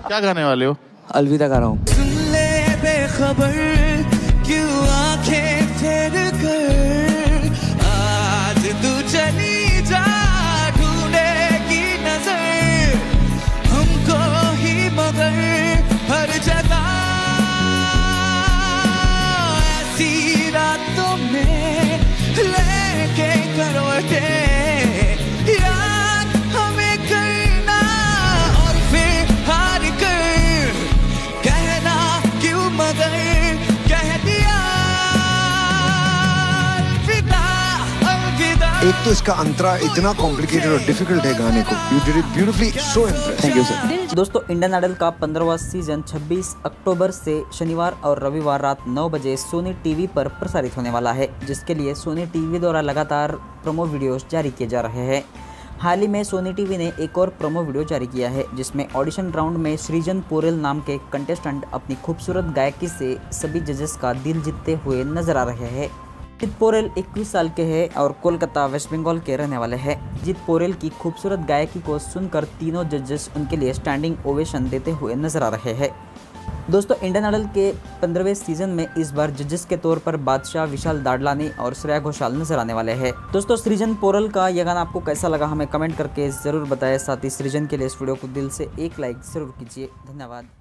क्या गाने वाले हो? अलविदा गा रहा हूँ। सुन ले बेखबर क्यों आंखें फेर कर, आज तू चली जा ढूंढेगी नजर हमको ही मगर हर जगह। ऐसी रातों में लेके करवटे याद हमें करना और फिर हार कर कहना क्यों मगर कह दिया अलविदा अलविदा। एक तो इसका अंतरा इतना कॉम्प्लिकेटेड और डिफिकल्ट है गाने को। You did it beautifully, so impressive. Thank you sir. दोस्तों, इंडियन आइडल का 15वां सीजन 26 अक्टूबर से शनिवार और रविवार रात 9 बजे सोनी टीवी पर प्रसारित होने वाला है, जिसके लिए सोनी टीवी द्वारा लगातार प्रोमो वीडियोस जारी किए जा रहे हैं। हाल ही में सोनी टीवी ने एक और प्रोमो वीडियो जारी किया है, जिसमें ऑडिशन राउंड में सृजन पोरेल नाम के कंटेस्टेंट अपनी खूबसूरत गायकी से सभी जजेस का दिल जीतते हुए नजर आ रहे हैं। जीत पोरेल 21 साल के हैं और कोलकाता वेस्ट बंगाल के रहने वाले हैं। जीत पोरेल की खूबसूरत गायकी को सुनकर तीनों जजेस उनके लिए स्टैंडिंग ओवेशन देते हुए नजर आ रहे हैं। दोस्तों, इंडियन आइडल के 15वें सीजन में इस बार जजेस के तौर पर बादशाह, विशाल दाडलानी और श्रेया घोषाल नजर आने वाले हैं। दोस्तों, सृजन पोरेल का यह गाना आपको कैसा लगा हमें कमेंट करके जरूर बताएं। साथ ही सृजन के लिए इस वीडियो को दिल से एक लाइक जरूर कीजिए। धन्यवाद।